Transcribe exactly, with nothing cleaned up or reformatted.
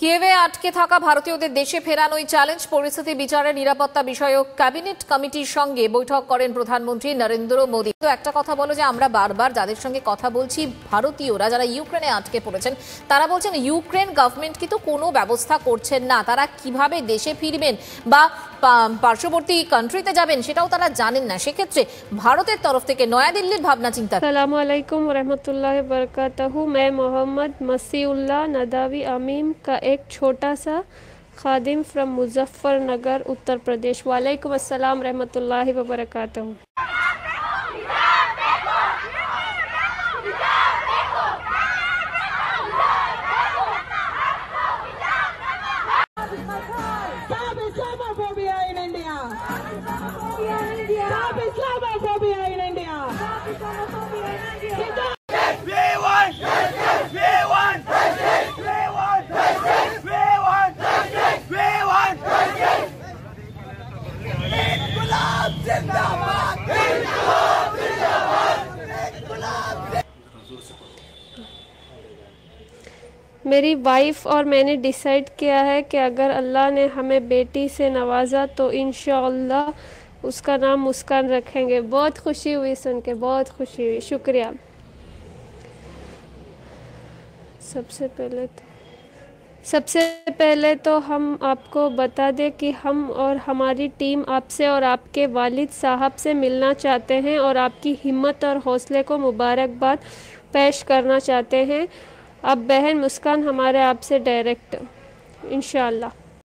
কিয়েভে আটকে থাকা ভারতীয়দের দেশে ফেরানোই চ্যালেঞ্জ পরিস্থিতি বিচারে নিরাপত্তা বিষয়ক ক্যাবিনেট কমিটির সঙ্গে বৈঠক করেন প্রধানমন্ত্রী নরেন্দ্র মোদী। তো একটা কথা বলো যে আমরা বারবার যাদের সঙ্গে কথা বলছি ভারতীয়রা যারা ইউক্রেনে আটকে পড়েছেন তারা বলছেন ইউক্রেন গভর্নমেন্ট কিন্তু কোনো ব্যবস্থা করছেন না, তারা কিভাবে দেশে ফিরবেন বা পার্শ্ববর্তী কান্ট্রিতে যাবেন সেটাও তারা জানেন না। সেক্ষেত্রে ভারতের তরফ থেকে নয়াদিল্লির ভাবনা চিন্তা। আসসালামু আলাইকুম ওয়া রাহমাতুল্লাহি ওয়া বারাকাতুহু। मैं मोहम्मद मसीउल्लाह नदावी अमीम का एक छोटा सा खादिम फ्रॉम मुजफ्फरनगर उत्तर प्रदेश। वालेकुम अस्सलाम रहमतुल्लाहि व बरकातहू। Stop Islamophobia in India! Stop Islamophobia in India! We want justice! We want justice! We want justice! We want justice! We want justice! Inqilab Zindabad! Inqilab Zindabad! Inqilab Zindabad! मेरी वाइफ और मैंने decide किया है कि अगर अल्लाह ने हमें बेटी से नवाजा तो इंशाअल्लाह उसका नाम मुस्कान रखेंगे। बहुत खुशी हुई सुन के, बहुत खुशी हुई, शुक्रिया। सबसे पहले तो सबसे पहले तो हम आपको बता दें कि हम और हमारी टीम आपसे और आपके वालिद साहब से मिलना चाहते हैं और आपकी हिम्मत और हौसले को मुबारकबाद पेश करना चाहते हैं। अब बहन मुस्कान हमारे आपसे डायरेक्ट इंशाअल्लाह।